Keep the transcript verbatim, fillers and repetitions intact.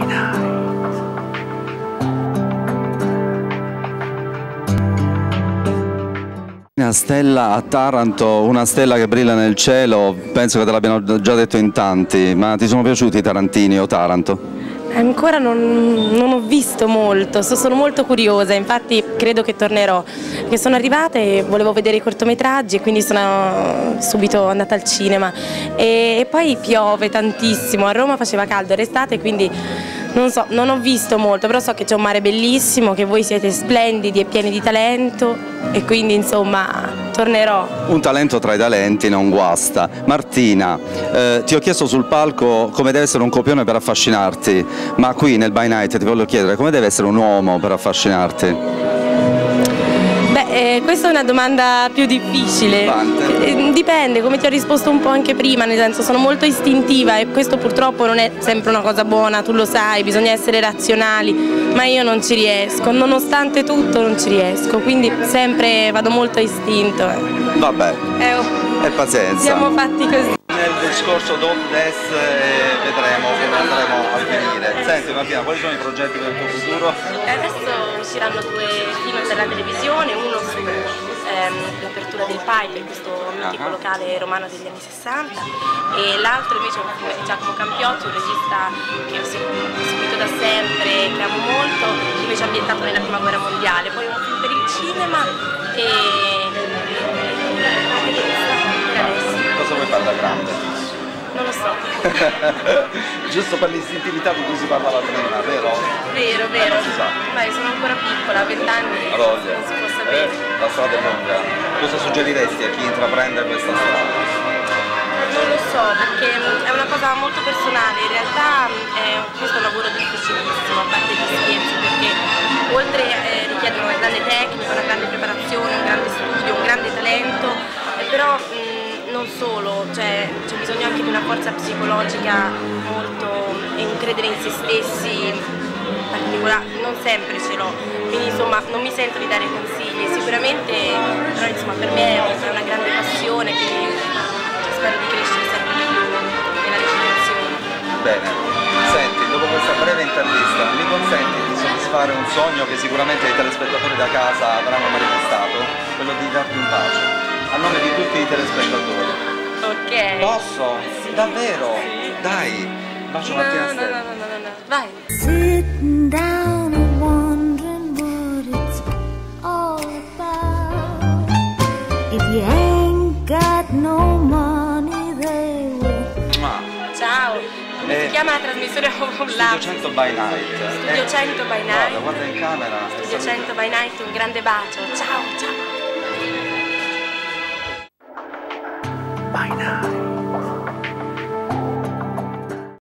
Una stella a Taranto, una stella che brilla nel cielo, penso che te l'abbiano già detto in tanti, ma ti sono piaciuti i tarantini o Taranto? Ancora non, non ho visto molto, sono molto curiosa, infatti credo che tornerò, perché sono arrivata e volevo vedere i cortometraggi e quindi sono subito andata al cinema e, e poi piove tantissimo, a Roma faceva caldo, era estate, quindi non so, non ho visto molto, però so che c'è un mare bellissimo, che voi siete splendidi e pieni di talento e quindi insomma tornerò. Un talento tra i talenti non guasta. Martina, eh, ti ho chiesto sul palco come deve essere un copione per affascinarti, ma qui nel By Night ti voglio chiedere come deve essere un uomo per affascinarti? Beh, eh, questa è una domanda più difficile. Eh, dipende, come ti ho risposto un po' anche prima, nel senso sono molto istintiva e questo purtroppo non è sempre una cosa buona, tu lo sai, bisogna essere razionali, ma io non ci riesco, nonostante tutto non ci riesco, quindi sempre vado molto a istinto. Eh. Vabbè, eh, oh. e pazienza. Siamo fatti così. Nel discorso Don't Des eh, vedremo come andremo a finire. Senti Martina, quali sono i progetti per il tuo futuro? Adesso usciranno due film per la televisione, uno sull'apertura del Piper, questo mitico uh-huh. locale romano degli anni sessanta, e l'altro invece è un film di Giacomo Campiozzi, un regista che ho seguito da sempre, che amo molto, invece ambientato nella prima guerra mondiale, poi un film per il cinema e... Cosa vuoi fare da grande? Non lo so. Giusto per l'istintività di cui si parlava prima, vero? Vero, vero. Eh, si sa. Beh, sono ancora piccola, a vent'anni non si può sapere. Eh, la strada è lunga. Cosa suggeriresti a chi intraprende questa strada? Non lo so, perché è una cosa molto personale, in realtà è, questo è un lavoro difficilissimo, a parte gli scherzi, perché oltre eh, richiedono una grande tecnica, una grande preparazione, un grande studio, un grande talento, eh, però mh, non solo, cioè c'è bisogno anche di una forza psicologica molto e un credere in se stessi particolare, non sempre ce l'ho, quindi insomma non mi sento di dare consigli, sicuramente però insomma per me è una grande passione, quindi spero di crescere sempre di più nella recitazione. Bene, senti, dopo questa breve intervista mi consenti di soddisfare un sogno che sicuramente i telespettatori da casa avranno manifestato, quello di darti un bacio, a nome di tutti i telespettatori. Ok. Posso? Sì. Davvero? Sì. Dai, bacio no, Martina no, Stella. no, no, no, no, no, vai. Sitting down and wondering what it's all about. If you ain't got no money they will. Ma. Ciao. Come Eh, si chiama la trasmissione con Studio cento by Night. Studio Eh, cento by Guarda, Night. guarda in camera. Studio cento by Night, un grande bacio. Ciao, ciao. By Night.